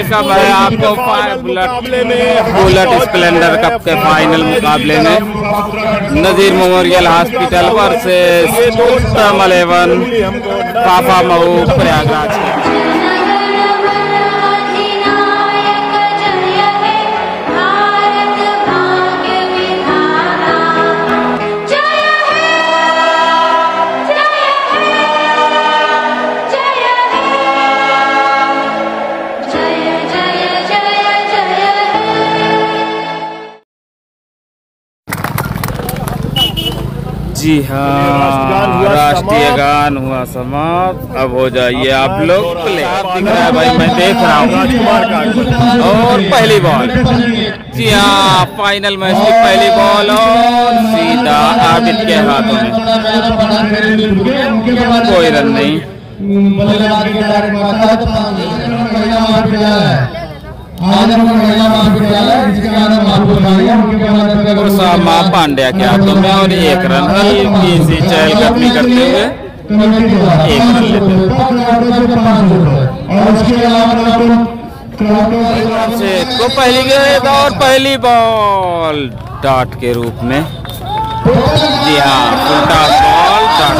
Welcome है आपको Bullet Splendor Cup के फाइनल मुकाबले में नजीर मेमोरियल हॉस्पिटल वर्सेस उत्तम 11 काफा मऊ प्रयागराज। जी हाँ, राष्ट्रीय गान हुआ समाप्त। अब हो जाइए आप लोग प्ले। दिख रहा है भाई, मैं देख रहा हूँ। और पहली बॉल, जी हाँ, फाइनल मैच की पहली बॉल और सीधा आबिद के हाथों में। कोई रन नहीं। उसामा पांड्या के हाथों में और एक रन हल्की सी चहलकदमी करते हुए एक रन लेते को पहली गेंद और पहली बॉल डॉट के रूप में। जी हाँ, उल्टा बॉल डॉट।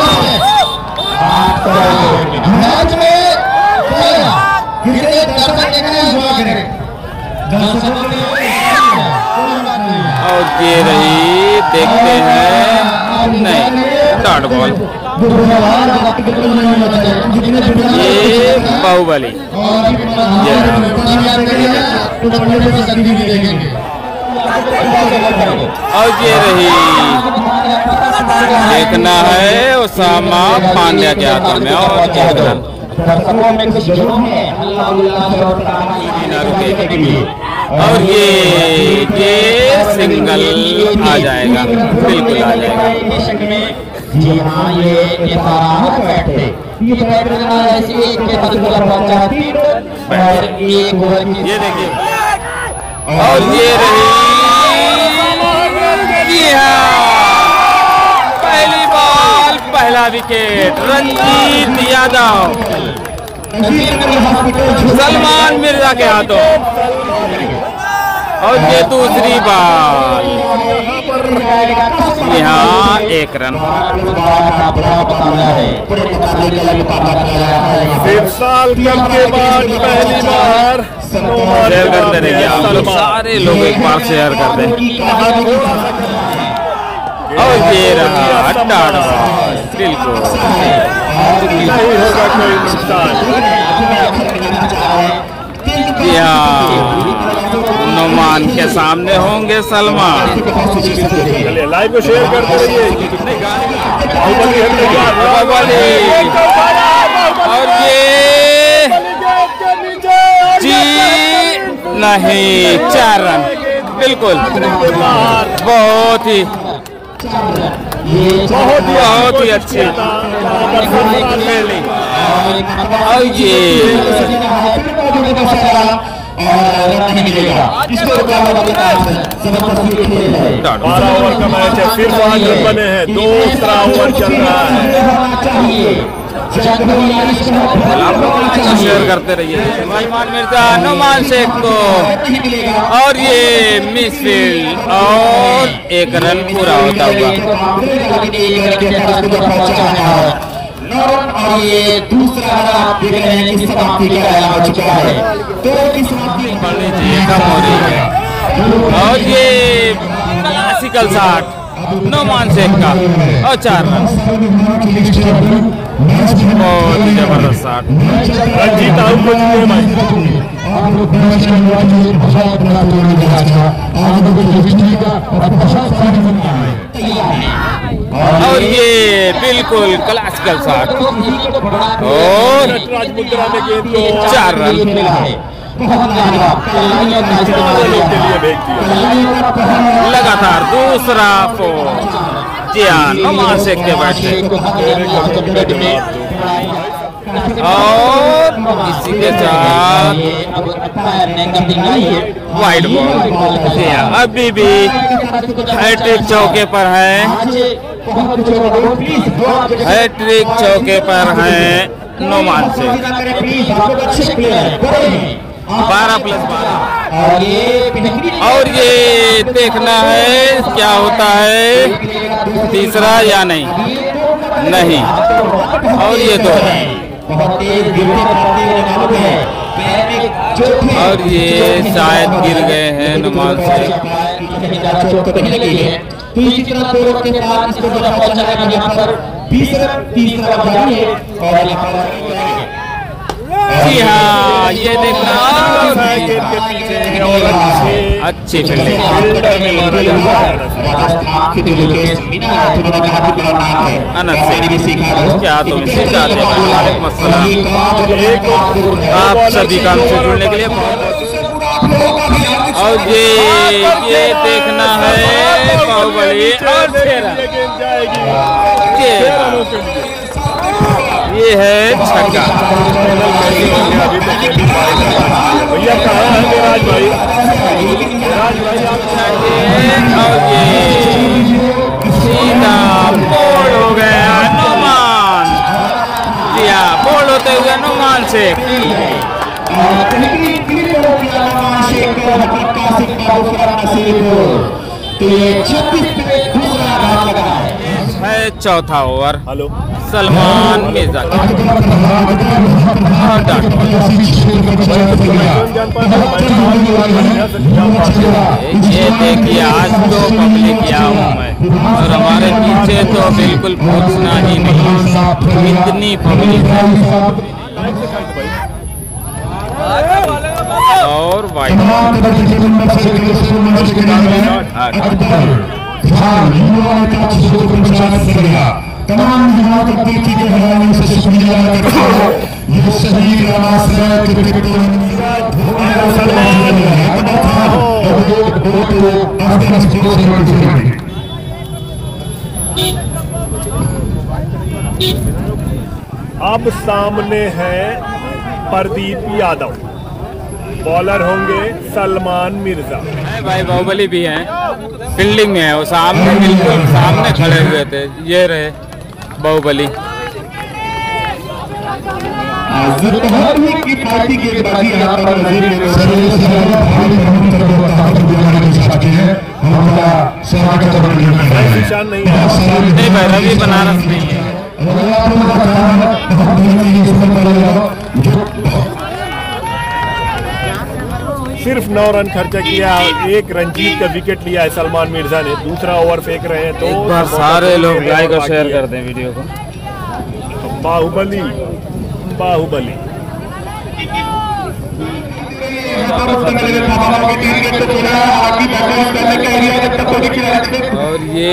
और ये रही, देखते हैं, नहीं डॉट बॉल। ये बाहुबली, और ये रही, देखना है उसामा पांड्या के हाथों में और एक रन। और ये सिंगल आ जाएगा, बिल्कुल आ जाएगा। जी हाँ, ये देखिए, और ये रही, पहली बॉल पहला विकेट रंजीत यादव सलमान मिर्जा के हाथों। और ये दूसरी बॉल, यहाँ एक रन। साल के बाद पहली बार शेयर करते रहिए आप लोग, सारे लोग एक बार शेयर कर दें। और ये रहा डॉट बॉल, बिल्कुल नहीं होगा कोई नुकसान। नुमान के सामने होंगे सलमान। लाइव को शेयर करते रहिए। और ये जी नहीं, 4 रन, बिल्कुल बहुत ही अच्छी। और ये ओवर का मैच है, फिर 5 रन बने हैं, दूसरा ओवर चल रहा है। शेयर करते रहिए। सलमान मिर्जा नुमान शेख को, और ये मिस फील्ड और एक रन पूरा होता हुआ। ये दूसरा समाप्ति का ऐलान हो चुका है, तो कम हो रही है। और ये क्लासिकल शॉट नुमान शेख का और 4 रन, बहुत जबरदस्त शॉट। रंजीत आउट हो चुके हैं भाई। और ये बिल्कुल क्लासिकल शॉट और राजमुद्रा ने गेंद को 4 रन। लगातार दूसरा फोर, जी हाँ, नुमान शेख के बैट से। और इसी के साथ वाइड बॉल। अभी भी हैट्रिक चौके पर है, हैट्रिक चौके पर है नुमान शेख। 12+12। और ये और ये देखना है क्या होता है, तीसरा या नहीं, नहीं, और ये तो है, बहुत तेज गिरते मालूम है, और ये शायद गिर गए हैं नुमान से। चोट तो नहीं लगी है। तो इसी तरह 2 रन के बाद इसको बड़ा पहुंचा है यहाँ पर 20 रन, 30 रन जारी है और यहाँ पर जी हाँ, ये देखना अच्छी फील्डिंग। अनस से क्या तुम सिखाते हैं? वालेकुम अस्सलाम। आप सभी का हमसे जुड़ने के लिए और ये देखना है बाहुबली और ये है छक्का। भैया कहाँ है मेराज भाई? और ये सीधा बोल हो गया नुमान। जी हाँ, बोल होते हुए नुमान से है चौथा ओवर। हेलो सलमान मिर्जा ये देखिए, आज तो पब्लिक किया हूँ मैं, और हमारे पीछे तो बिल्कुल पूछना ही नहीं, इतनी पब्लिक है। और वाइट तमाम की गहराइयों से शुक्रिया करता हूं। ये शहीद अब सामने है प्रदीप यादव, बॉलर होंगे सलमान मिर्जा। भाई बाहुबली भी हैं, फील्डिंग में है, वो सामने बिल्कुल सामने खड़े हुए थे। ये रहे बाहुबली। की पार्टी के बाद निशान नहीं है। नहीं भाई, रवि बनारस नहीं है। सिर्फ 9 रन खर्चा किया, एक रंजीत का विकेट लिया है सलमान मिर्जा ने। दूसरा ओवर फेंक रहे हैं, तो एक बार सारे लोग लाइक और शेयर कर दें वीडियो को। बाहुबली बाहुबली और ये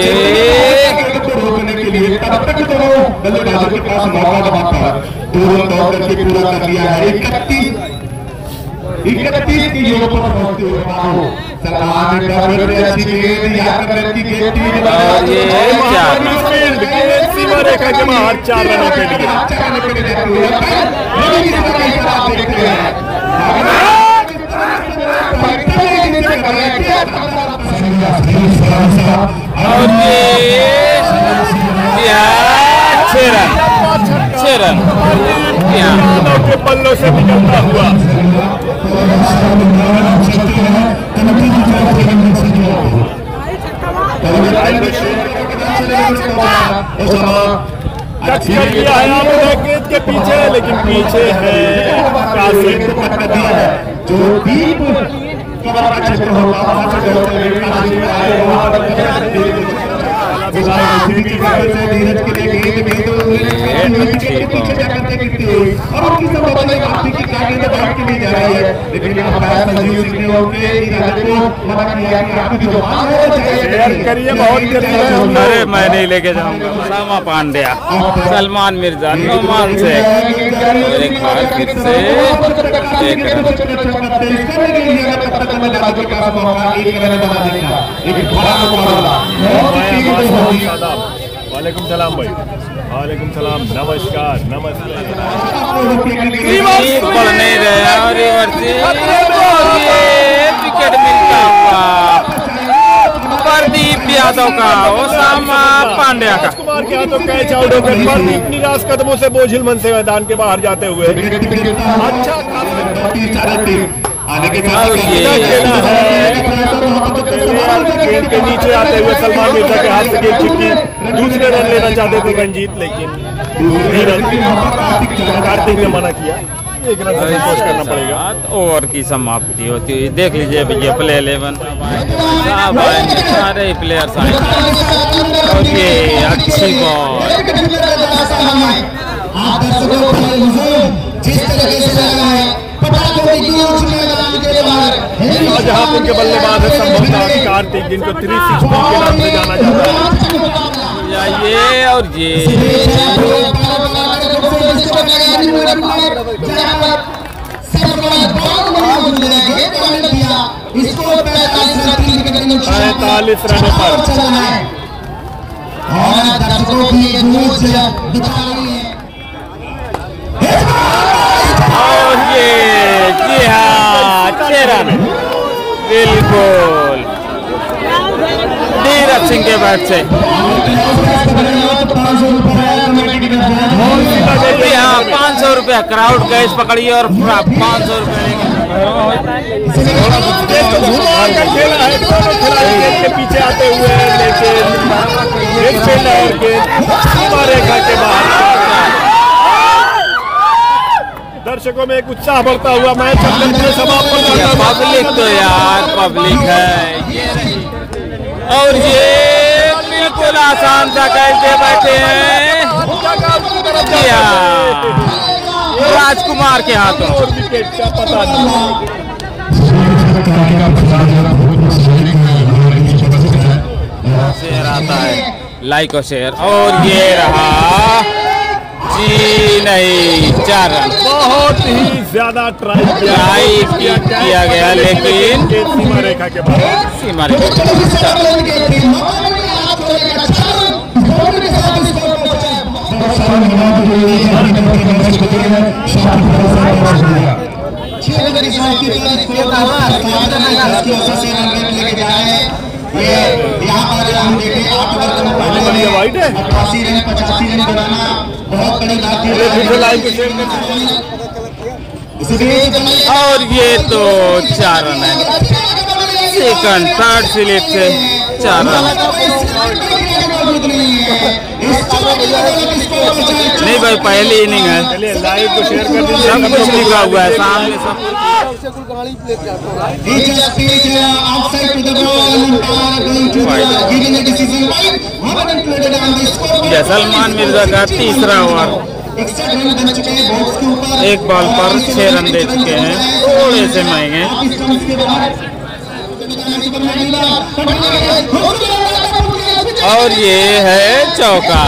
इकतीस की योग पर पहुंचते हुए सीमा रेखा के बाहर 4 रनों के लिए। और ये 6 रन के पल्लों से निकलता हुआ टच कर दिया है आपने गेंद के पीछे, लेकिन पीछे है कासिम। जो डीप कवर का क्षेत्र होता अरे मैं नहीं लेके जाऊंगा। उसामा पांड्या, सलमान मिर्जा, नुमान से एक बार फिर से वालेकुम सलाम भाई, वालेकुम सलाम, नमस्कार नमस्ते। पढ़ नहीं रहे और विकेट मिलता हुआ प्रदीप यादव का, ओसामा पांड्या का। कुमार के हाथों कैच आउट होकर प्रदीप निराश कदमों से बोझिल मन से मैदान के बाहर जाते हुए अच्छा आने के गेंद के नीचे आते हुए सलमान मिर्जा के हाथ से गेंद छिटकी, दूसरे रन लेना चाहते थे रंजीत, लेकिन कार्तिक ने मना किया। एक रन से कोशिश करना पड़ेगा। ओवर की समाप्ति होती हुई देख लीजिए भैया प्ले 11 सारे प्लेयर्स आए और ये अच्छी बॉल। शाहजहांपुर के बल्लेबाज है संभवतः कार्तिक, जिनको 360 के नाम से जाना जाता है। ये और ये इसको 45 रन पर और दर्शकों की गूंज दिखा रही है। और ये जी हाँ 6 रन बिल्कुल धीरज सिंह के बैट से। हाँ 500 रुपया क्राउड कैश पकड़िए और 500 रुपये खेला है के पीछे आते हुए, लेकिन सीमा रेखा के बाहर। दर्शकों में एक उत्साह बढ़ता हुआ मैच समाप्त हो जाता है। पब्लिक तो यार पब्लिक है और ये बिल्कुल आसान सा कैसे बैठे हैं राजकुमार के हाथों। विकेट का पता नहीं। शेयर आता है, लाइक और शेयर और ये रहा जी नहीं 4 रन। बहुत ही ज्यादा ट्राई किया गया लेकिन सीमा रेखा के बाद सीमा रेखा वाइट है 88 रन 85 रन बनाना बहुत बड़ी बात है। और ये तो 4 रन है, सेकंड थर्ड स्लिप से 4 रन। नहीं भाई पहली इनिंग है, चलिए लाइव को शेयर कर दीजिए। सब कुछ लिखा हुआ है सामने सब। सलमान मिर्जा का तीसरा ओवर, 1 बॉल पर 6 रन दे चुके हैं, थोड़े से महंगे। और ये है चौका,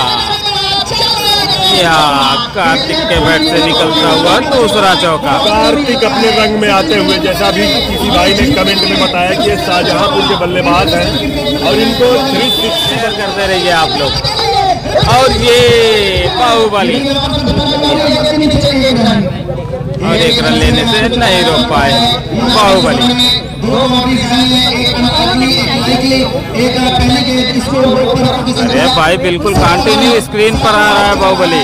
यहाँ कार्तिक के बैट से निकलता हुआ दूसरा चौका। कार्तिक अपने रंग में आते हुए, जैसा भी किसी भाई ने कमेंट में बताया कि ये शाहजहांपुर के बल्लेबाज हैं और इनको 360 करते रहिए आप लोग। और ये बाहुबली और 1 रन लेने से नहीं रोक पाए बाहुबली। अरे भाई बिल्कुल कंटिन्यू स्क्रीन पर आ रहा है बाहुबली।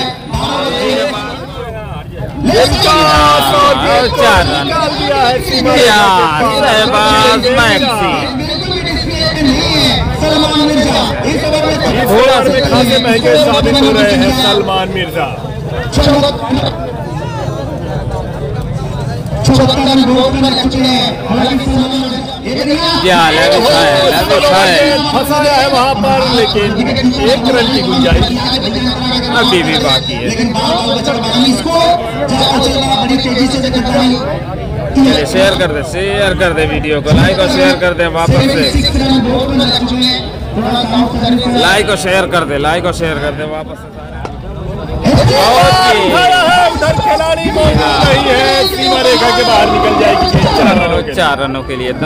4 run Shahbaz maxi. थोड़ा से खासे महंगे साबित हो रहे हैं सलमान मिर्जा। क्या फंसाया है वहाँ पर, लेकिन 1 रन की गुंजाइश अभी भी बाकी है। शेयर कर दे वीडियो को, लाइक और शेयर कर दे वापस से, लाइक और शेयर कर दे वापस से। उधर खिलाड़ी मौजूद नहीं है, सीमा रेखा के बाहर निकल जाएगी। 4 रनों के लिए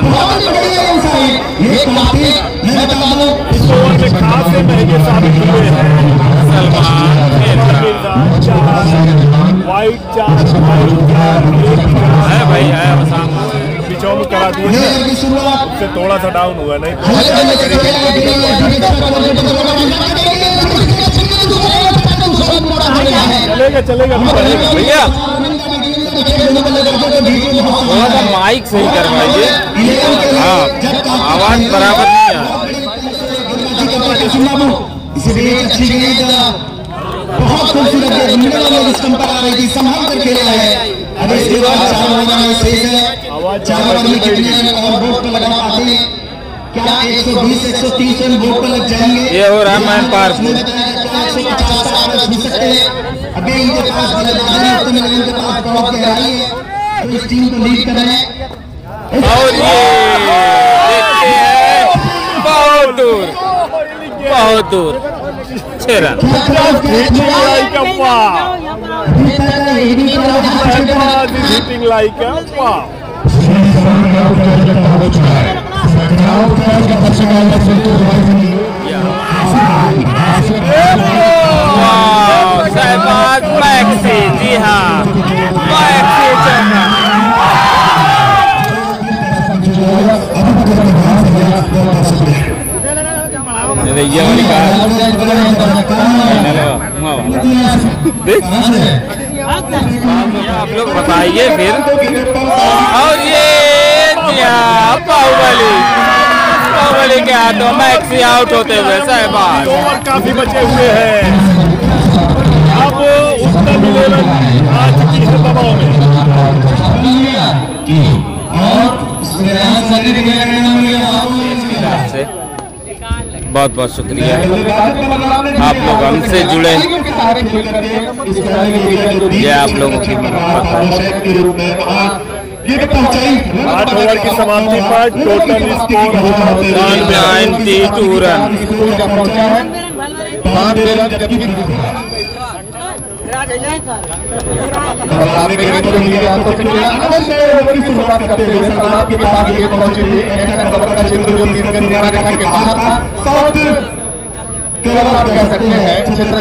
इस ओवर में खासे महंगे साबित हुए हैं सलमान मिर्जा। 4 वाइट 4 है भाई है पिछों में करा दिए, उससे थोड़ा सा डाउन हुआ नहीं। चलेगा भैया थोड़ा सा माइक सही करवाइए। हाँ, आवाज बराबर नहीं है। बहुत खूबसूरत स्टंपर आ रही थी, संभाल कर खेला है। अब इसके बाद 4 ओवर शेष है। 4 ओवर में कितने और बोर्ड पर लगा पाते हैं? क्या 120 130 रन बोर्ड पर लग जाएंगे? ये हो रहा है मैन पार्क। अभी इनके पास बल्लेबाजी है, तो इनके पास बहुत गहराई है, तो इस टीम को लीड कर रहे हैं। और ये देखते हैं बहुत दूर 6 run. Hitting like a wow. Shahbaz मैक्सी, जी हाँ, मैक्सी चौका। ये वाली कार आप लोग बताइए फिर। और ये बाहुबली के हाथों मैक्सी आउट होते हुए शहबाज। ओवर काफी बचे हुए हैं। अब उत्तर मिलेगा आ चुकी है दबाव में। बहुत बहुत शुक्रिया आप लोग हमसे जुड़े। ये आप लोगों की मोहब्बत है। 8 ओवर की समाप्ति पर टोटल स्कोर 92 रन। शुरुआत करते हुए के बाद ये पहुंचे कह सकते हैं क्षेत्र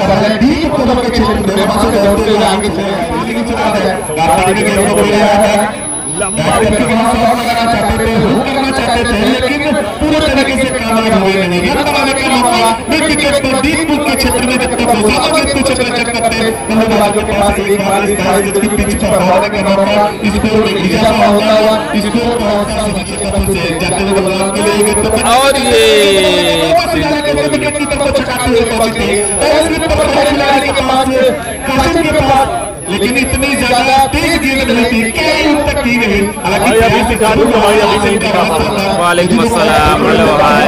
लंबा करना चाहते थे, करना चाहते थे, लेकिन पूरे तरीके से कामयाब हुए नहीं। रन बनाने का मौका विकेट पर दीपपुर के क्षेत्र में जब तक चक्कर करते बल्लेबाजों के पास एक बार पिच पर हवाने का मौका, इसको इजाफा होता हुआ इसको जाते हुए बदलाव के लिए और ये विकेट की तरफ चकाते हुए पहुंचे के पास, लेकिन इतनी ज्यादा तेज गेंद नहीं थी, कई तक की नहीं। हालांकि अभी दिखा दूं तो भाई अभी नहीं दिखा पा रहा। वालेकुम अस्सलाम भाई।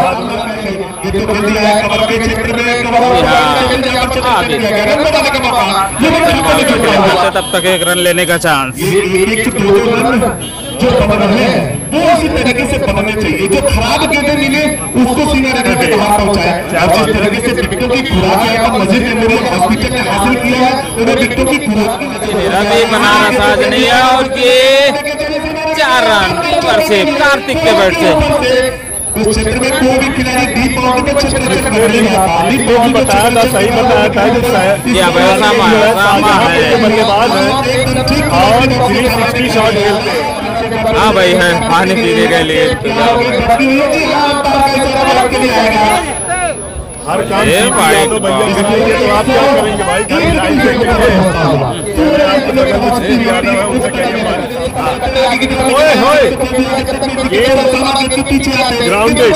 तब तक 1 रन लेने का चांस। जो बना है वो उसी तरीके से बनने चाहिए। जो खराब गेंदें मिले उसको सीना रखने पे बाहर पहुंचाए। जिस तरीके से विकेटों की खुराक मस्जिद के अंदर हॉस्पिटल ने हासिल किया है, उन्हें विकेटों की खुराक रवि बनाना साज नहीं है। और ये 4 रन से कार्तिक के बैट से। उस क्षेत्र में कोई भी खिलाड़ी डीप बाउंड्री में क्षेत्र में बताया था, सही बताया था। बल्लेबाज है और 360 शॉट खेलते हैं। हाँ भाई है, पानी पीने के लिए हर काम तो बन जाएंगे, तो आप क्या करेंगे भाई? ग्राउंडेड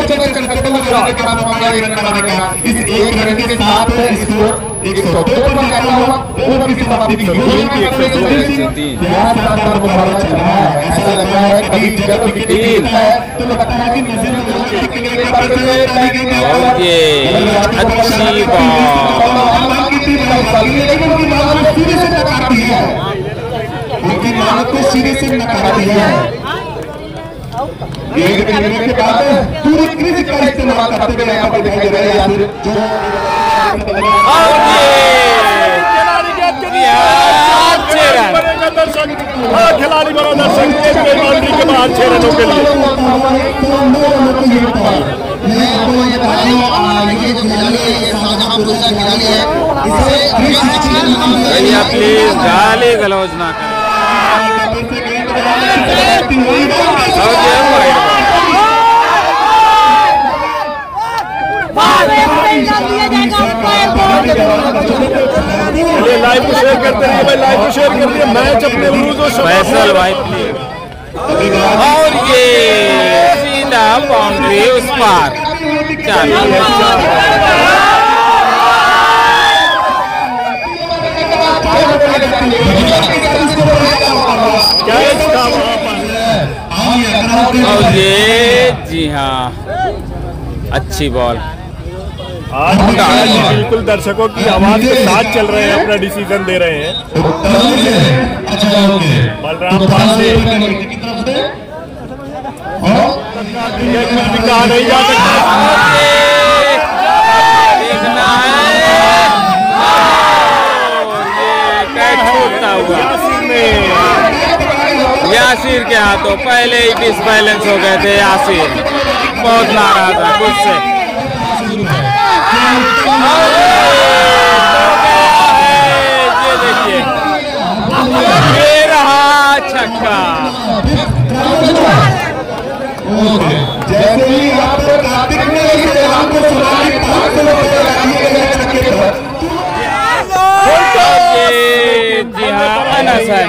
इस 1 रन के साथ 102 पर जाता हुआ ओवर की समाप्ति भी हुई। ऐसा लग रहा है कभी जब विकेट गिरता है तो लगता है कि नजर अच्छी बात को सीधे से नकारती है। गेंद गिरने के बाद पूरी क्रीज का इस्तेमाल करते हुए यहाँ पर दिखाई दे रहे हैं। खिलाड़ी बड़ा दर्शक बाउंड्री के बाद 6 रनों के लिए। भैया प्लीज गाली गलौज ना करें। लाइव को शेयर करते रहिए भाई, लाइव को शेयर कर दिए। मैच अपने फैसल भाई और ये सीधा बाउंड्री उस पार। और ये जी हाँ अच्छी बॉल। आज बिल्कुल दर्शकों की आवाज के साथ चल रहे हैं, अपना डिसीजन दे रहे हैं। बलराम पासे कहा नहीं जा सकता। देखना है कैच छूटता हुआ यासिर के हाथों। पहले ही डिसबैलेंस हो गए थे यासिर, बहुत नाराज था खुद से। ये देखिए ये रहा छक्का। जैसे ही आपको कार्तिक ने आपको सुना कि 500 लोग जी हाँ अनस है।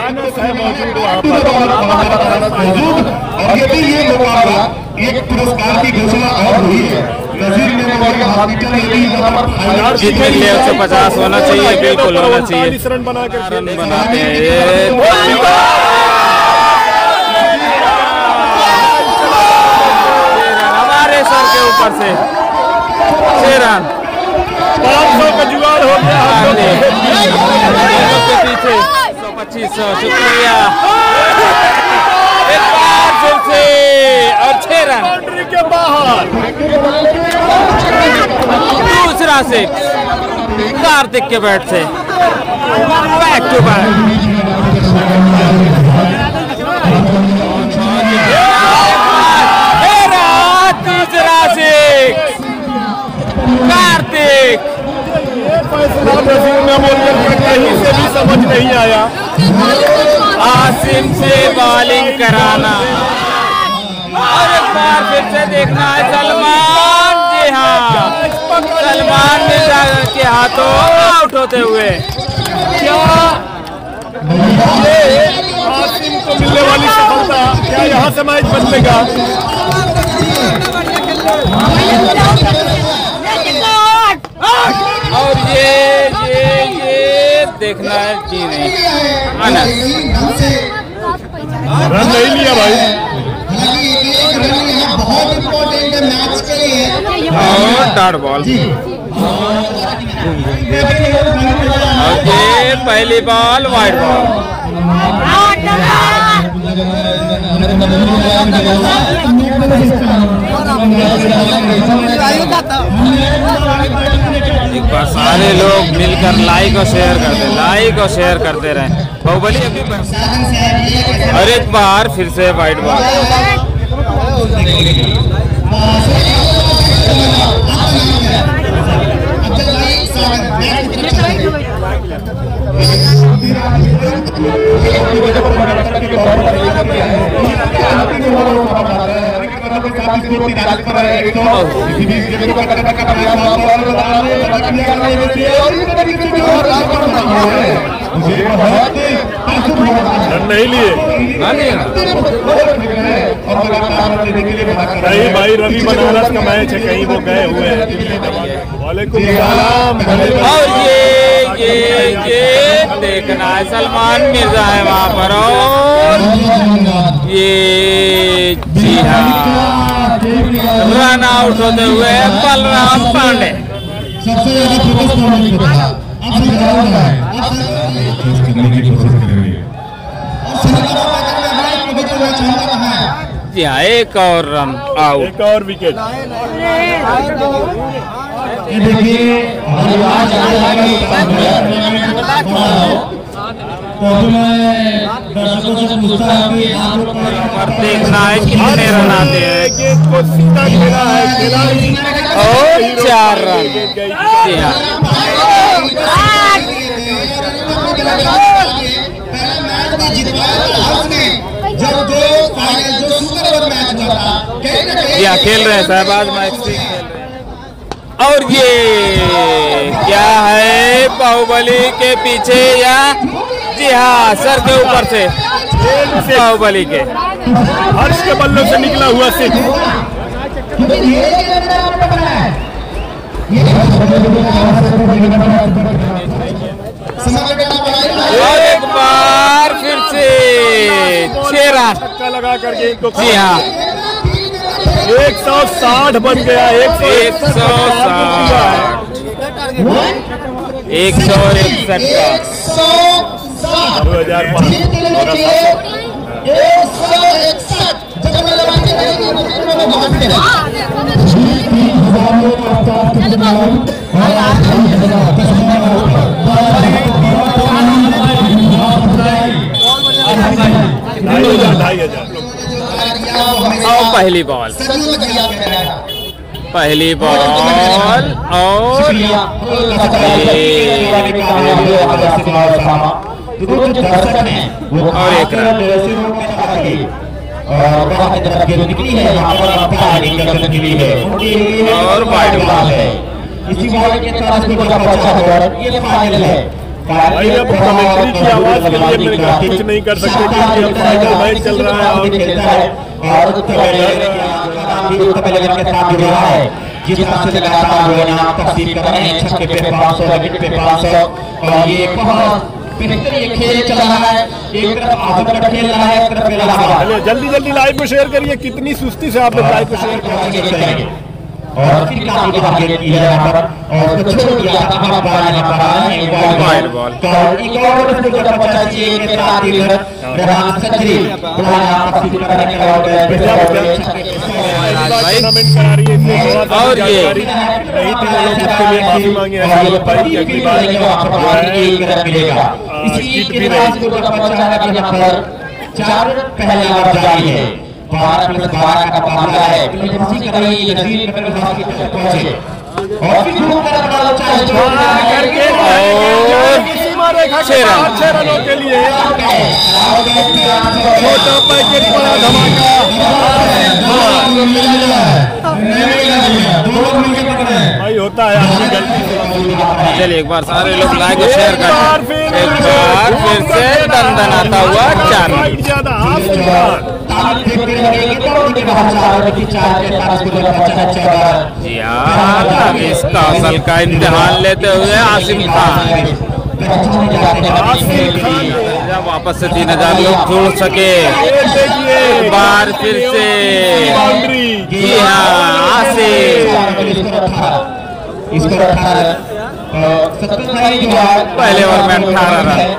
और यदि ये मुकाबला एक पुरस्कार की घोषणा और हुई है, नजीर मेमोरियल हॉस्पिटल यदि 150 होना चाहिए, बिल्कुल होना चाहिए। रन बनाते हैं हमारे सर के ऊपर से 6 रन। 500 का जुगाड़ हो गया के पीछे। 125 शुक्रिया। एक बार फिर से और 6 रन बाउंड्री के बाहर। दूसरा 6 कार्तिक के बैट से बैक टू बैक। तीसरा 6 कार्तिक। कहीं से भी समझ नहीं आया। आसिम से बॉलिंग कराना और एक बार फिर से देखना है सलमान। जी हाँ सलमान मिर्जा के हाथों आउट होते हुए। क्या ये आसिम को मिलने वाली सफलता क्या यहाँ से मैच बदलेगा? और ये देखना है जी नहीं अनस रन नहीं लिया भाई। बहुत इम्पोर्टेंट है मैच के लिए। और डॉट बॉल। और ये पहली बॉल वाइड बॉल। एक बार सारे लोग मिलकर लाइक और शेयर करते रहे। बाहुबली अभी और एक बार फिर से वाइड बॉल। नहीं लिए नहीं भाई। रवि बनारस का मैच है, कहीं वो गए हुए हैं। वालेकुम सलाम। और ये देखना है सलमान मिर्जा है वहाँ पर। और ये जी हाँ रन आउट होते हुए बलराम पांडे। सबसे ज्यादा फोकस जी हाँ एक और रन आउट। एक और विकेट। देखिए दर्शकों से पूछता है कि आप लोग पर देखना है कितने रन आते हैं। गेंद को सीधा खेला है खिलाड़ी और 4 रन। जी हाँ फाइनल जो सुपर ओवर मैच हुआ था खेल रहे हैं साहब आज मैच खेल रहे हैं। और ये क्या है, बाहुबली के पीछे या जी हाँ सर के ऊपर से बाहुबली के हर्ष के बल्लों से निकला हुआ सिख। और एक बार फिर से 6 रन छक्का लगा करके इनको जी हाँ 160 बन गया। 160 161 का 2,500 और पहली बॉल और एक रन और वाइड बॉल है। इसी बॉल के तरफ से पूरा पहुंचा हुआ ये फाइनल है। भाई अब कमेंट्री की आवाज के लिए मेरे को कुछ नहीं कर सकते क्योंकि अब फाइनल मैच चल रहा है और जिस तरह से लगातार वो इनाम तकसीम कर रहे हैं, छक्के पे 500, विकेट पे 500 और ये बहुत बेहतरीन खेल चल रहा है। एक तरफ आजमगढ़ खेल रहा है, एक तरफ इलाहाबाद। जल्दी लाइव को शेयर करिए। कितनी सुस्ती से आप लोग लाइव को शेयर करेंगे। और फिर काफी बात की है यहाँ पर और उसको छोड़ दिया था हम बॉल यहाँ पर आए वाइड बॉल और एक और उसको जब पहुंचा चाहिए के साथ ही रहमान सजरी बड़ा यहाँ पर फिर करने का टूर्नामेंट करा रही है इसलिए थोड़ा सा और ये नहीं थी वो लोग उसके लिए माफी मांगे हैं भाई की अगली बार मिलेगा। इसी के बाद जो पहुंचा है यहाँ पर 4 पहले ओवर जारी है। 12+12 का मामला है। ये नजीर पहुंचे और फिर घूम कर बड़ा चाहे करके सीमा रेखा के 6 रनों के लिए छोटा पैकेट बड़ा धमाका भाई होता है आपकी गलती। चलिए एक बार सारे लोग लाइक शेयर कर एक बार फिर से दंदनाता हुआ 4 रन ज्यादा यार इस कौशल का इम्तिहान लेते हुए आसिम खान जब वापस से 3000 लोग जुड़ सके एक बार फिर से जी हाँ आसिम पहले ओवर में 18 रन।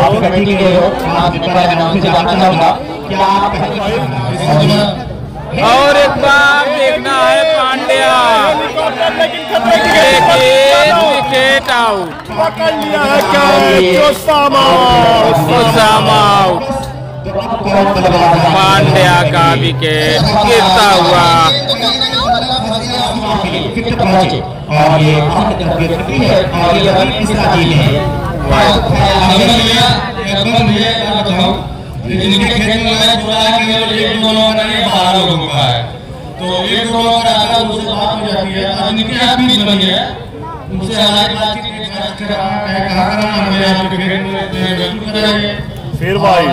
और एक बार देखना है पांड्या विकेट आउट पकड़ लिया है क्या ओसामा आउट। पांड्या का विकेट गिरता हुआ और ये जिनके खेत में मैच हो रहा है केवल 1-2 ओवर नहीं 12 लोगों का है तो 1-2 ओवर आता है उससे बात हो जाती है। अब इनके आप बीच बन गया उनसे हालांकि बातचीत कर रहा है कहा हमें आपके खेत में बिल्कुल कराइए फिर भाई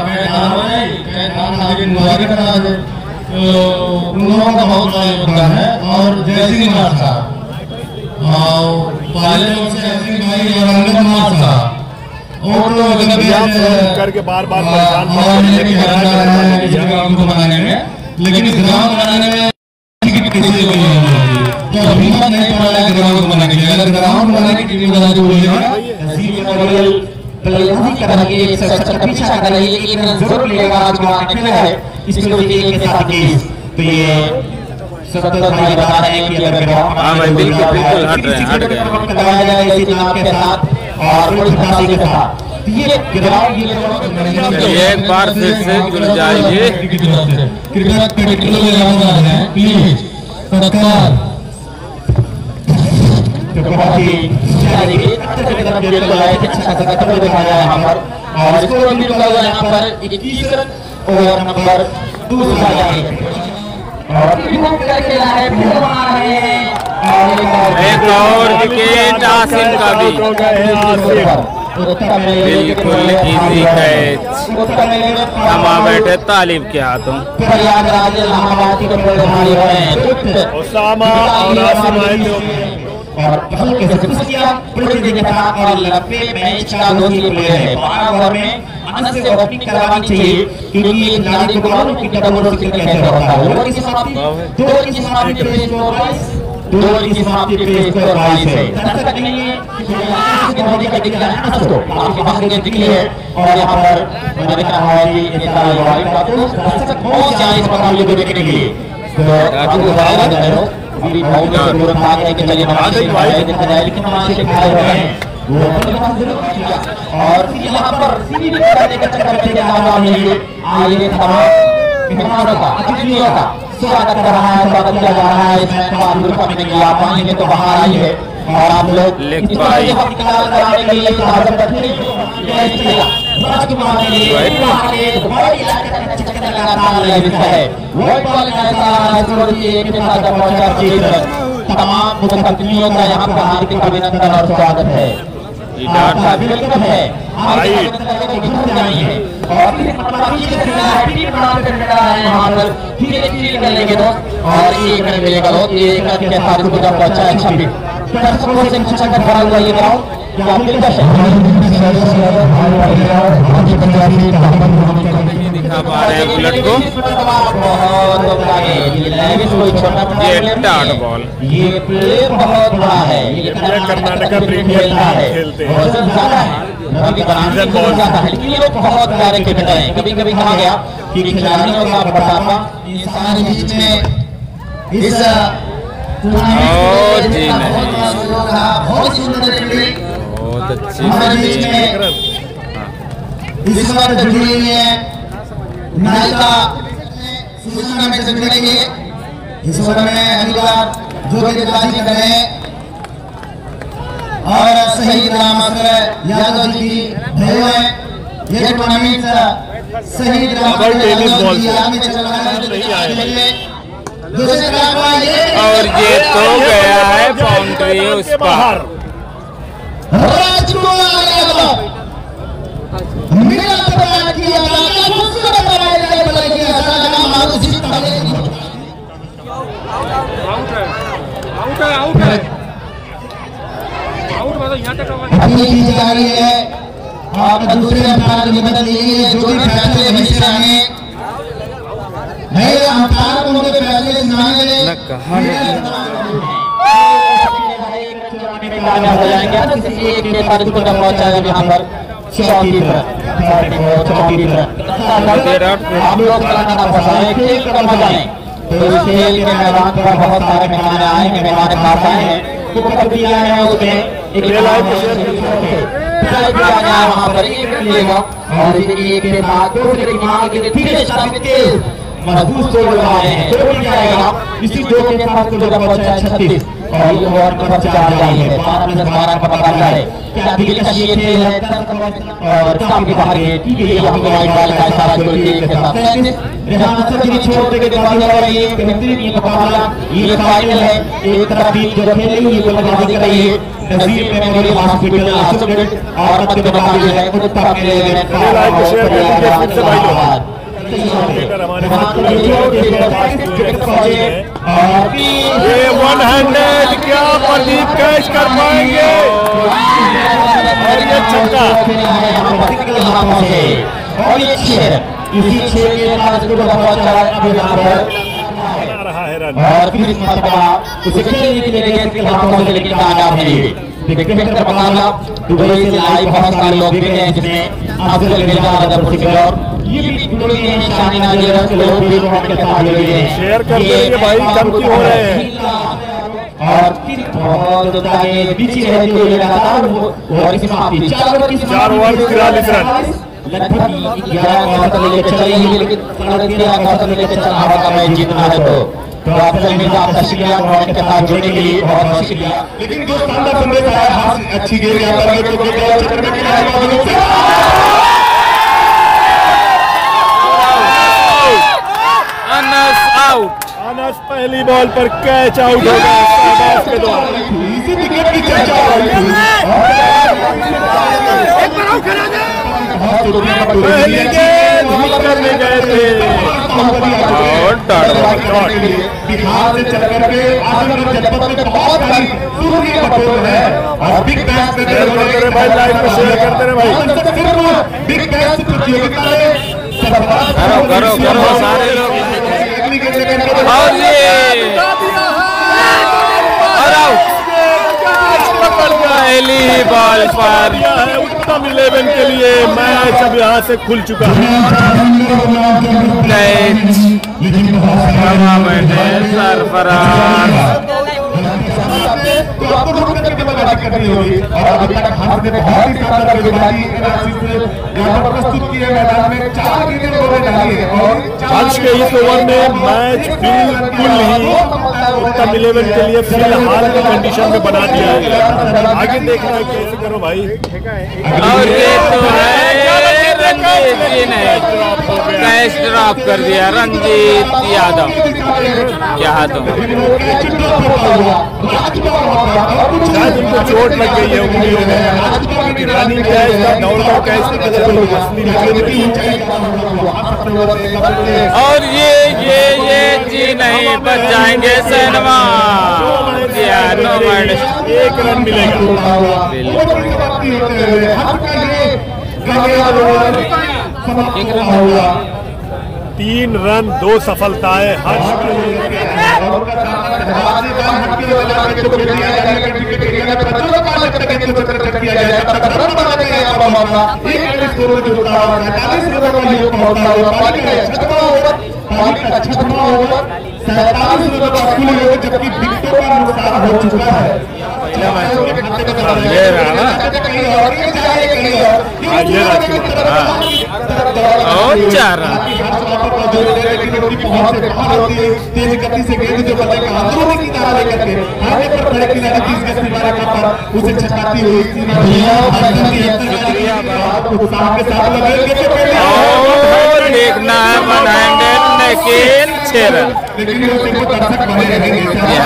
करा दे तो उन लोगों का बहुत बड़ा योगदान है। और जयसिंह कुमार साहब पहले लोग से जयसिंह भाई और अंगद कुमार साहब और करके बार परेशान बनाने में, लेकिन इस ग्राउंड बनाने में किसी को तो हिम्मत नहीं पड़ा ग्राउंड बनाने के लिए। अगर ग्राउंड बनाने की टीम बना पीछा कर रही है जरूर लेगा आज खेला है इसमें के साथ तो ये सत्तर भाई बता रहे हैं कि अगर ग्राउंड बिल्कुल हट गए लगाया जाए इसी नाम के साथ और के साथ ये एक बार फिर से जुड़ जाइए। क्रिकेट प्लीज सरकार और इसको यहाँ पर 21 ओवर नंबर 2 और खेला है फिर बना रहे हैं एक और विकेट आसिम का भी, बिल्कुल इजी कैच। थमा बैठे तालिब के हाथों। उसामा और आसिम आए थे और हल्के से पुश किया, पलटी देखा और लंबे मैच का दोषी प्लेयर है। 12 ओवर में अनस से ओपनिंग करवानी चाहिए क्योंकि ये खिलाड़ी को मालूम कि डबल ओवर सिंगल कैसे होता है। ओवर की समाप्ति 2 ओवर की समाप्ति पे स्कोर 22, 2 ओवर की समाप्ति पे स्कोर 22 है। तब तक नहीं है कि होने का दिख रहा है अनस को, आपके पास गेंद दिखी है और यहाँ पर मैंने देखा है कि इस तरह वाइड का तो दर्शक बहुत ज्यादा इस मुकाबले को देखने के लिए तो आपको बताया जा रहा है अभी बहुत जरूरत आ गई कि चलिए देखा जाए, लेकिन हमारे से खाए हुए हैं वो और यहाँ पर सीधी करने का चक्कर में जाना है। आइए तमाम मेहमानों का, अतिथियों का स्वागत कर रहा है, स्वागत किया जा रहा है। इसमें बाहर करने के लिए आप आएंगे तो बाहर आई है और आप लोग लिख पाई कराने के लिए राजकुमार के लिए तमाम मुख्यमंत्रियों का यहाँ पर हार्दिक अभिनंदन और स्वागत है। वेलकम है और लेंगे दोस्त और एक रन मिलेगा दोस्त, एक रन के साथ इसको जब पहुंचा है 26 दर्शकों से चक्कर भरा हुआ ये ग्राउंड क्या दिलकश दिखा पा रहे हैं बुलेट को। ये डॉट बॉल, ये प्लेयर बहुत बड़ा है, ये कर्नाटक प्रीमियर खेलते हैं, लेकिन ये लोग बहुत प्यारे क्रिकेटर हैं। कभी कभी कहा गया कि खिलाड़ियों का बतापा इंसान बीच में इस बहुत अच्छी इस बार जुड़ी हुई है नायिका सूचना में से जुड़ेंगे। इस ओवर में अगली बार जो गेंदबाजी करें और सही ग्रामर यादव जी भयो है। ये टूर्नामेंट सही ग्रामर यादव जी आगे चल रहा है और ये तो गया है बाउंड्री उस बाहर। राजकुमार यादव मेरा प्रयास किया की जा रही है और दूसरे अंपायर की मदद ली है। जो भी फैसले हमेशा नए अंपायर को उनके फैसले सुनाएंगे हो जाएंगे। किसी एक के साथ इसको जब पहुंचाएगा यहाँ पर चौकी आप लोग खेल कर मजा लें। तो खेल के मैदान पर बहुत सारे मेहमान आएंगे, मेहमान पास आए हैं तो कभी आए हैं उसमें एक वहाँ पर एक मिलेगा और एक के बाद दूसरे के दिमाग के धीरे तेज मजबूत से लगाए हैं तो जाएगा। इसी दो के साथ जो पहुंचा है 36 और ये ओवर नंबर 4 जारी है। 12 का पता है क्या दिलकश ये खेल है और काफी बाहर है। ठीक है, ये हम वाइड बॉल का इशारा जो के साथ रेहान सर की छोड़ के गेंदबाजी कर रही है। बेहतरीन ये मुकाबला, ये फाइनल है। एक तरफ भी जो खेल रही है गेंदबाजी कर रही है नजीर मेमोरियल हॉस्पिटल आसुगढ़ और मध्य मुकाबले है उत्तर ये 100 क्या प्रदीप कैच कर पाएंगे और ये छक्का और ये छह इसी छह के साथ जो पहुंचा है अभी यहाँ पर रहा है रन और फिर इस मरतबा उसे खेलने के लिए इसके हाथों से लेकिन कामयाब नहीं हुई। बेहतर मुकाबला दुबई से लाइव बहुत सारे लोग देख रहे हैं जिसमें अफजल मिर्जा और ये भी जुड़े हैं शानी नाजिर के लोग भी के साथ जुड़े हैं। शेयर कर देंगे भाई, कम क्यों हो रहे हैं और फिर बहुत आगे पीछे रहते हुए लगातार और इसमें समाप्ति 4 ओवर 43 रन लगभग 11 औसत लेके चल रही है, लेकिन 13 औसत लेके चल रहा होगा मैच जीतना है तो अफजल मिर्जा आपका शुक्रिया के साथ जुड़ने के लिए बहुत बहुत शुक्रिया। लेकिन जो शानदार संदेश आया, अच्छी गेंद यहाँ पर अनस आउट। अनस पहली बॉल पर कैच आउट हो गया शहबाज के द्वारा। इसी विकेट की चर्चा हो रही थी। पहली गेंद हिट करने गए थे बिहार से चल करके आजमगढ़ जनपद में बहुत सारी सूर्य बटोर है और बिग बैश में भाई लाइव में शेयर करते रहे भाई। बिग बैश प्रतियोगिता में करो सारे लोग और ये और आउट पहली बॉल पर उत्तम 11 के लिए मैच अब यहाँ से खुल चुका है। सरफराज तो आपको रुक करके बल्लेबाजी करनी होगी और अभी तक भारत ने बहुत ही शानदार बल्लेबाजी प्रस्तुत की है। मैदान में 4 गेंदें उन्होंने डाली है और आज के इस ओवर में मैच बिल्कुल ही उत्तम 11 के लिए फिलहाल की कंडीशन में बना दिया है। आगे देखना है कैसे करो भाई। और ये तो है रंजीत जी ने कैच ड्रॉप कर दिया। रंजीत यादव शायद उनको चोट लग गई है उंगलियों में। रनिंग कैच था, दौड़ का कैच था, और ये जी नहीं बच जाएंगे शहनवाज। एक रन मिलेगा। 3 रन 2 सफलताएं हर्ष जबकि विकेटों का नुकसान हो चुका है। और 4 रन तेज गति से गेंद जो बल्ले का अंदरूनी किनारा लेकर के आगे पर खड़े खिलाड़ी 30 गज की मारा पर उसे छकाती हुई देखना है लेकिन 6 रन। लेकिन दर्शक बने रहेंगे।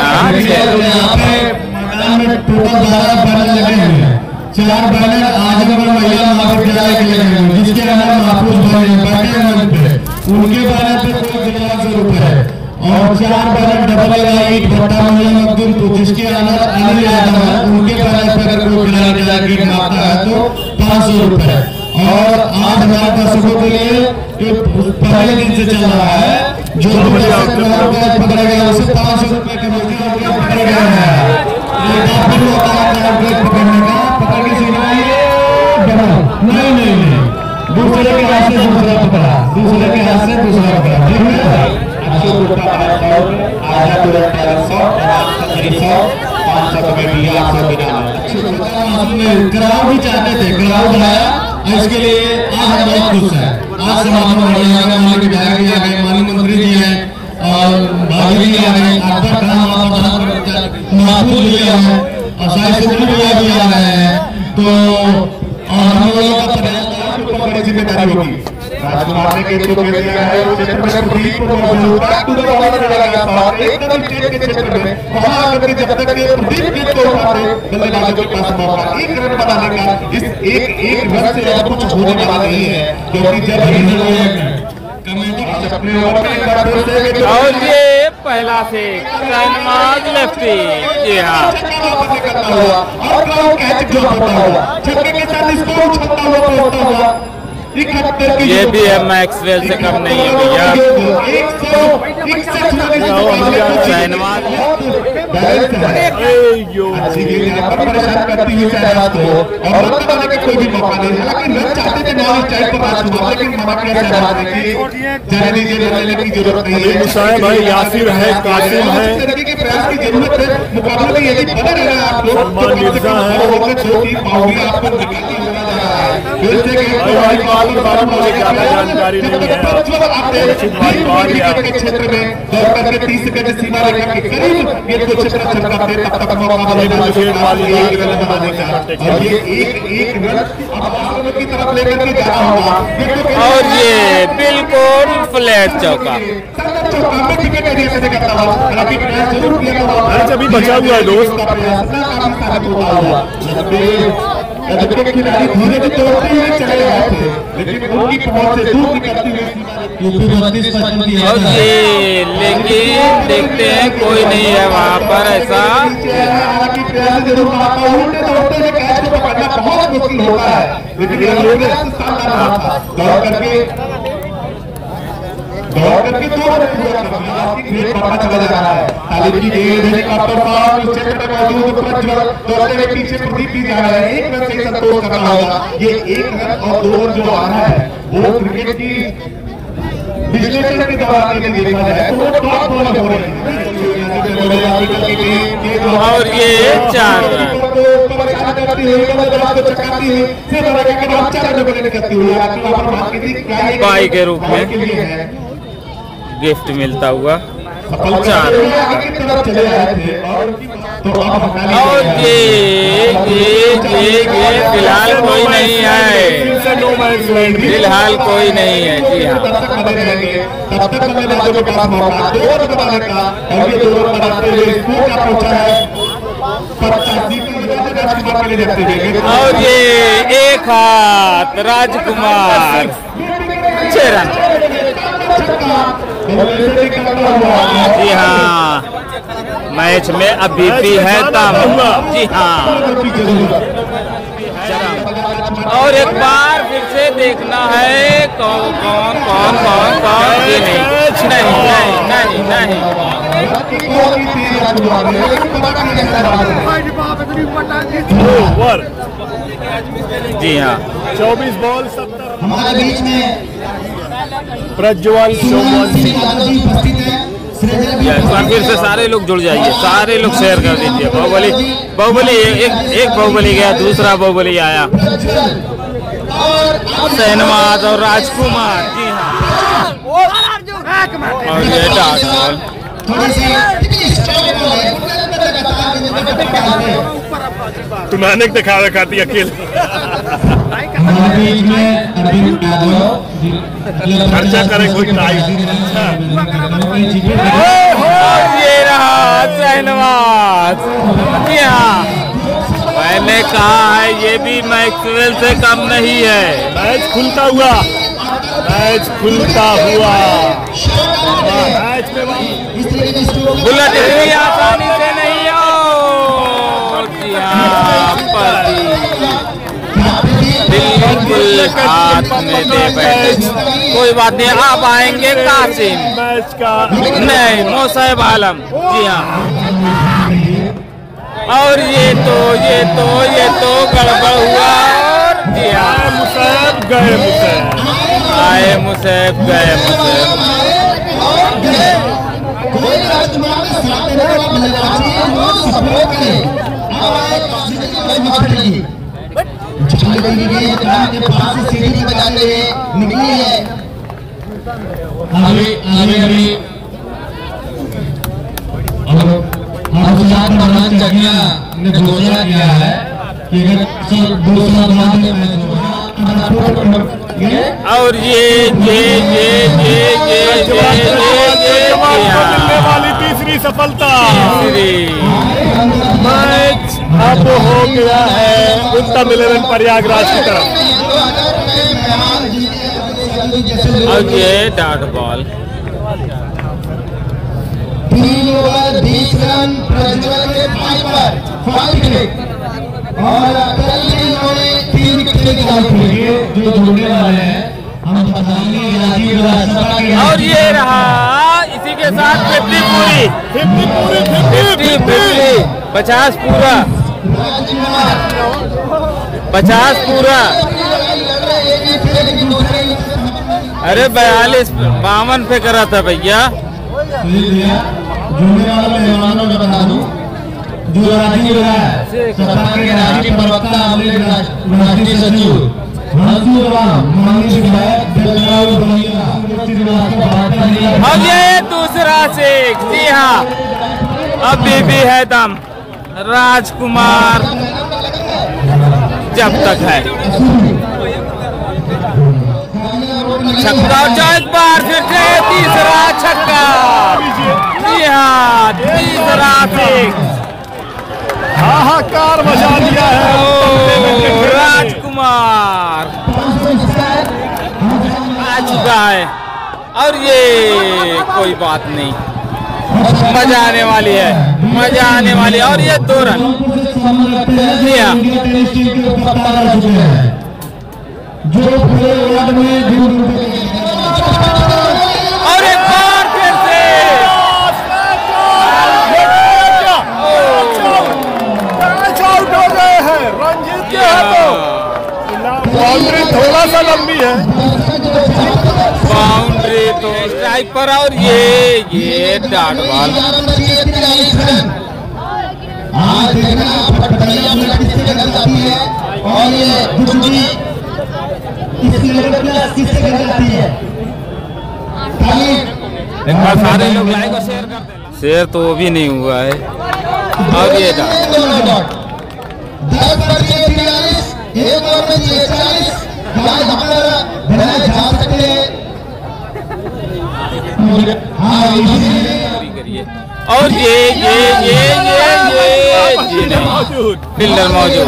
टोटल 12 बैनर लगे हैं। 4 बैनर आजमगढ़ महिला महाविद्यालय के लगे हैं, जिसके अंदर महफूज भाई बैठे हैं उनके बैनर पे कोई गिलास रुपए और 4 बैनर डबल ईट भट्टा महिला मजदूर जिसके अंदर अनिल यादव है, उनके बैनर पे अगर कोई गिलास मारता है तो 500 रुपए। और 8 हज़ार दर्शकों के लिए पहले दिन से चल रहा है। जो पकड़ेगा उसे 500 रुपए का पकड़ेगा है। पकड़ने का पकड़ने से नहीं दूसरे के हाथ से दूसरा पकड़ा, दूसरे के हाथ से दूसरा पकड़ा। क्राउड भी चाहते थे, क्राउड आया इसके लिए आज बहुत खुश है। आज समापन बढ़िया आ गया, माननीय विधायक जी आ गए, माननीय मंत्री जी हैं और भाभी जी आ गए, अकबर खान महफूज जी आ गए और शायद भी आ रहे हैं। तो और हम लोगों का बड़ी जिम्मेदारी होगी। राजकुमार ने गेंद को खेल दिया है क्षेत्र में प्रदीप को मौजूद बैक टू द बॉल चला गया था एकदम स्टेट के क्षेत्र में वहां अगर जब तक ये प्रदीप गेंद को उठाते बल्लेबाजों के पास मौका 1 रन बनाने का इस एक रन से ज्यादा कुछ होने वाला नहीं है क्योंकि जब और ये पहला से शहनवाज लेफ्टी। जी हाँ और कैच ड्रॉप होता हुआ छक्के के साथ इसको उछलता हुआ पहुंचता हुआ ये भी है मैक्सवेल से कम नहीं है भैया। शहनवाज परेशान करती हुई शहनाज को और रन बनाने का कोई भी मौका नहीं। हालांकि रन चाहते थे नॉन स्ट्राइक पर राजकुमार, लेकिन मना किया शहनाज ने कि जाने दीजिए, रन लेने की जरूरत नहीं है। मुसाहिब भाई, यासिर है, कासिम है, इस तरीके के प्रयास की जरूरत है। मुकाबले में यदि बने रहे आप लोग तो मिर्जा है, आपको निकालती होना जा रहा है। बॉल के बारे में मुझे ज्यादा जानकारी नहीं है। क्षेत्र में दौड़ करके 30 सेकंड सीमा रेखा के करीब ये को क्षेत्र चमकाते तब तक मौका मिलेगा और ये एक रन अब की तरफ लेकर के जाना होगा और ये बिल्कुल फ्लैट चौका। मैच अभी बचा हुआ है दोस्त। खिलाड़ी धीरे से दौड़ते हुए चले आए थे लेकिन उनकी पहुंच से दूर निकलती हुई और ये लेकिन देखते हैं कोई नहीं है वहाँ पर ऐसा। जरूर उल्टे दौड़ते हुए कैच को पकड़ना बहुत मुश्किल होता है लेकिन दौड़ करके चला जा रहा है। तालिब की गेंद हेलीकॉप्टर क्षेत्र में मौजूद प्रज्वल दौड़ते हुए पीछे प्रदीप भी जा रहे हैं। एक रन से संतोष करना होगा। ये एक रन और 2 रन जो आ रहा है वो क्रिकेट की विश्लेषण के दौरान ये देखा जाए तो वो टॉप बॉलर हो रहे हैं और ये 4 रन बाई के रूप में गिफ्ट मिलता हुआ 4। और ये फिलहाल कोई नहीं है, फिलहाल कोई नहीं है। जी हाँ, और ये एक हाथ राजकुमार 6 रन। जी हाँ, मैच में अभी भी है दम। जी हाँ, और एक बार फिर से देखना है कौन कौन कौन कौन कौन। ये नहीं नहीं नहीं नहीं ओवर। जी हाँ, 24 बॉल 70। हमारे बीच में प्रज्वल फिर से सारे लोग जुड़ जाइए, सारे लोग शेयर कर दीजिए। बाहुबली एक बाहुबली गया, दूसरा बाहुबली आया, शहनवाज और राजकुमार। जी हाँ, और ये डॉट बॉल। तुनाने दिखा रखा थी अकेले। खर्चा करे कोई टाइट। ये रहा शहनवाज। जी हाँ, मैंने कहा है ये भी मैक्सवेल से कम नहीं है। मैच खुलता हुआ, मैच खुलता हुआ। मैच में बुलेट इतनी आसानी से नहीं हो। जी हाँ, बिल्कुल हाथ में दे बैठे। कोई बात नहीं, आप आएंगे कासिम। मैच का नहीं, मोसैब आलम। जी हाँ, और ये तो गड़बड़ हुआ। और जी हाँ, मुसैब गए, मुसैब आए, मुसैब गए, मुसैब। घोषणा किया है कि और ये वाली तीसरी सफलता। मैच अब हो गया है उत्तम 11 प्रयागराज की तरफ। और ये dot ball. 3 over 20 run Prajwal के 5 पर 5 विकेट और इन्होंने 3 विकेट निकाले जो जुड़ने वाले हैं। हम बताएंगे राजीव राजसभा के। और ये रहा, इसी के साथ 50 पूरी, 50 पूरा, 50 पूरा। अरे 42 52 पे करा था भैया। जुड़ने वाले मेहमानों को बता दूं, जो राजीव है सपा के राष्ट्रीय प्रवक्ता, राष्ट्रीय सचिव अब ये दूसरा सिख, जी हाँ अभी भी है दम। राजकुमार जब तक है छक्का, एक बार फिर से तीसरा छक्का। जी हाँ तीसरा सिख, हाहाकार मचा दिया है राजकुमार आ चुका है। और ये कोई बात नहीं, मजा आने वाली है, मजा आने वाली है। और ये 2 रन और एक बार फिर से आउट हो गए हैं रंजीत के हाथों। बाउंड्री थोड़ा सा लंबी है, बाउंड्री तो स्ट्राइक पर। और ये डॉट बॉल। और ये एक बार सारे लोग लाइक और शेयर कर देना। शेयर तो वो भी नहीं हुआ है। और ये डॉट 10 पर 43, एक ओवर में 46 बनाए जा सकते हैं। और ये फील्डर मौजूद,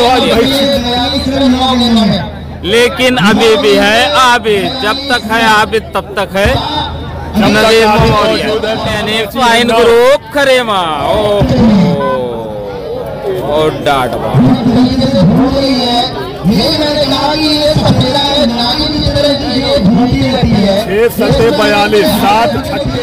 लेकिन अभी भी है आबिद। जब तक है आबिद तब तक है नदीर मेमोरियल फाइन ग्रुप खरेमा। और डाट बॉल 6-42 7 छक्के।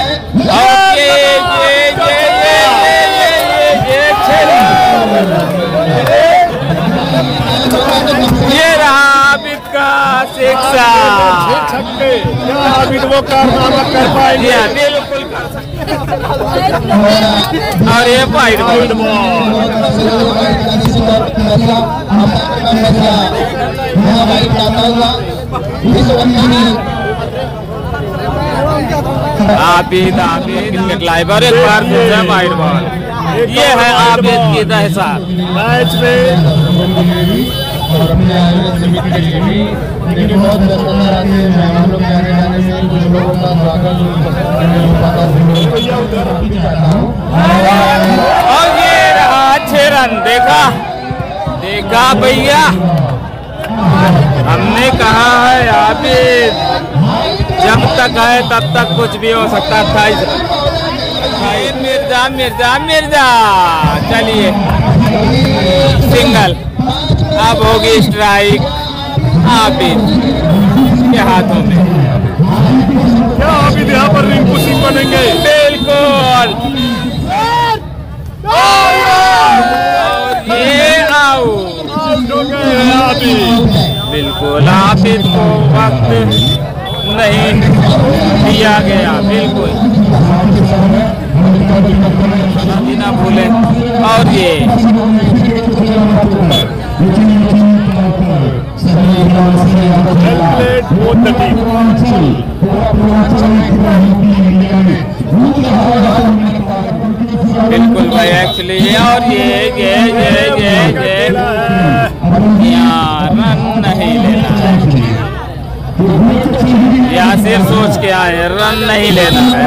ये रहा आबिद का सिक्सा। छक्के क्या आबिद वो कारनामा कर पाएंगे? बिल्कुल कर सकते। और ये वाइड आबिद क्रिकेट लाइव। और एक बार फिर वाइड बॉल। ये है आबिद की दहशत मैच में। और ये रहा 6 रन। देखा भैया, हमने कहा है आबिद जब तक है तब तक कुछ भी हो सकता है। 28 रन। मिर्जा चलिए सिंगल। अब होगी स्ट्राइक आबिद के हाथों में। क्या आबिद यहाँ पर रिंकू सिंह बनेंगे? बिल्कुल। और ये आउट हो गए आबिद। बिल्कुल आबिद को वक्त नहीं दिया गया, बिल्कुल ना भूले। और ये बिल्कुल भाई एक्चुअली। और ये रन नहीं लेना है। यासिर सोच के आए रन नहीं लेना है।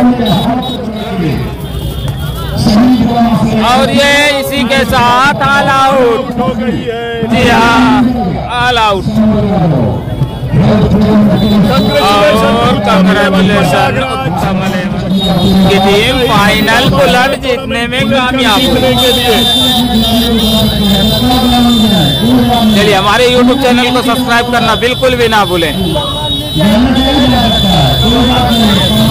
और ये इसी के साथ ऑल आउट हो गई है। जी हाँ ऑल आउट। और कांग्रेचुलेशन की टीम फाइनल बुलेट जीतने में कामयाब हुई। चलिए हमारे YouTube चैनल को सब्सक्राइब करना बिल्कुल भी ना भूलें।